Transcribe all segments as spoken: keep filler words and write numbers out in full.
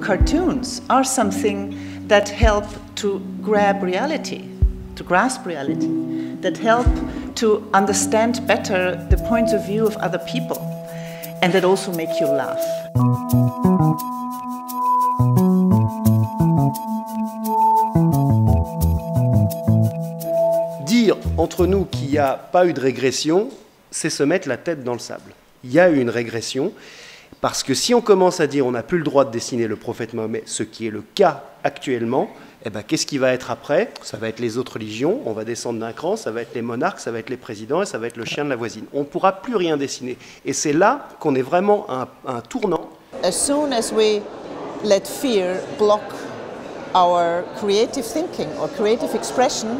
cartoons are something that help to grab reality, to grasp reality, that help to understand better the points of view of other people, and that also make you laugh. Dire entre nous qu'il n'y a pas eu de régression, c'est se mettre la tête dans le sable. Il y a eu une régression, parce que si on commence à dire on n'a plus le droit de dessiner le prophète Mahomet, ce qui est le cas actuellement, eh ben, qu'est-ce qui va être après? Ça va être les autres religions, on va descendre d'un cran, ça va être les monarques, ça va être les présidents et ça va être le chien de la voisine. On ne pourra plus rien dessiner. Et c'est là qu'on est vraiment à un, un tournant. As soon as we let fear block our creative thinking or creative expression,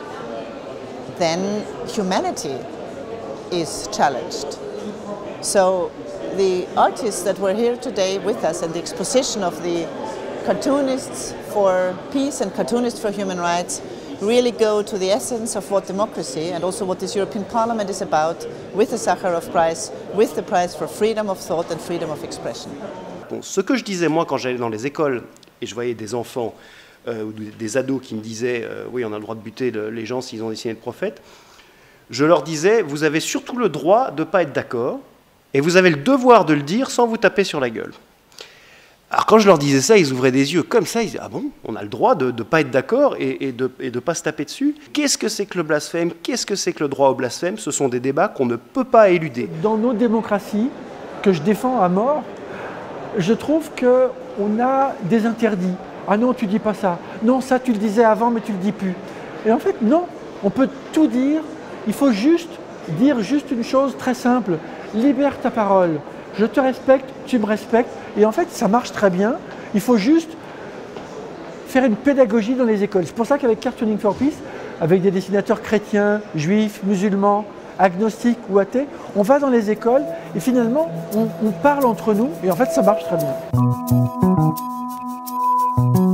then humanity is challenged. So the artists that were here today with us and the exposition of the cartoonists for peace and cartoonists for human rights really go to the essence of what democracy and also what this European Parliament is about with the Sakharov Prize, with the prize for freedom of thought and freedom of expression. Bon, ce que je disais moi quand j'allais dans les écoles et je voyais des enfants euh, ou des ados qui me disaient euh, oui, on a le droit de buter le, les gens s'ils ont dessiné le prophète, je leur disais vous avez surtout le droit de ne pas être d'accord et vous avez le devoir de le dire sans vous taper sur la gueule. Alors quand je leur disais ça, ils ouvraient des yeux comme ça, ils disaient « Ah bon, on a le droit de ne pas être d'accord et, et de ne pas se taper dessus ?» Qu'est-ce que c'est que le blasphème? Qu'est-ce que c'est que le droit au blasphème? Ce sont des débats qu'on ne peut pas éluder. Dans nos démocraties, que je défends à mort, je trouve qu'on a des interdits. Ah non, tu dis pas ça. Non, ça tu le disais avant, mais tu le dis plus. Et en fait, non, on peut tout dire. Il faut juste dire juste une chose très simple. Libère ta parole. Je te respecte, tu me respectes. Et en fait, ça marche très bien. Il faut juste faire une pédagogie dans les écoles. C'est pour ça qu'avec Cartooning for Peace, avec des dessinateurs chrétiens, juifs, musulmans, agnostiques ou athées, on va dans les écoles et finalement, on, on parle entre nous. Et en fait, ça marche très bien.